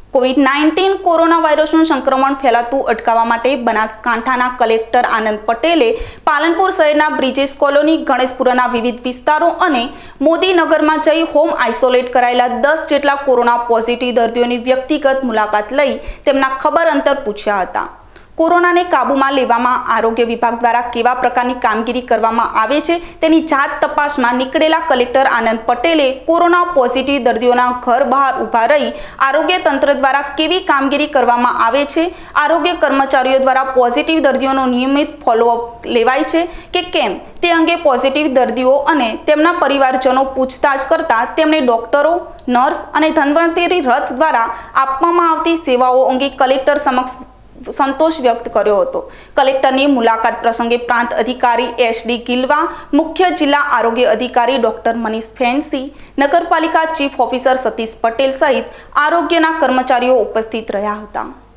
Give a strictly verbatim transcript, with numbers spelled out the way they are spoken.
Covid nineteen corona વાયરસનું સંક્રમણ ફેલાતું અટકાવવા માટે બનાસકાંઠાના કલેક્ટર આનંદ પટેલે પાલનપુર શહેરના બ્રિજેશ કોલોની, ગણેશપુરાના વિવિધ વિસ્તારો અને મોદીનગરમાં જઈ હોમ આઇસોલેટ કરાયેલા દસ જેટલા કોરોના પોઝિટિવ દર્દીઓની વ્યક્તિગત મુલાકાત લઈ તેમના ખબર અંતર પૂછ્યા હતા। કોરોનાને કાબૂમાં લેવામાં આરોગ્ય વિભાગ દ્વારા કેવા પ્રકારની કામગીરી કરવામાં આવે છે તેની જાત તપાસમાં નીકળેલા કલેક્ટર આનંદ પટેલે કોરોના પોઝિટિવ દર્દીઓના ઘર બહાર ઊભા રહી આરોગ્ય તંત્ર દ્વારા કેવી કામગીરી કરવામાં આવે છે, આરોગ્ય કર્મચારીઓ દ્વારા પોઝિટિવ દર્દીઓનો નિયમિત ફોલોઅપ લેવાય છે કે કેમ તે અંગે પોઝિટિવ દર્દીઓ અને તેમના પરિવારજનો પૂછતાછ કરતા તેમણે ડોક્ટરો, નર્સ અને ધન્વંતરી રથ દ્વારા આપવામાં આવતી સેવાઓ અંગે કલેક્ટર સમક્ષ સંતોષ વ્યક્ત કર્યો હતો। કલેક્ટરની મુલાકાત પ્રસંગે પ્રાંત અધિકારી એસ ડી ગિલવા, મુખ્ય જિલ્લા આરોગ્ય અધિકારી ડોક્ટર મનીષ ફેન્સી, નગરપાલિકા ચીફ ઓફિસર સતીશ પટેલ સહિત આરોગ્યના કર્મચારીઓ ઉપસ્થિત રહ્યા હતા।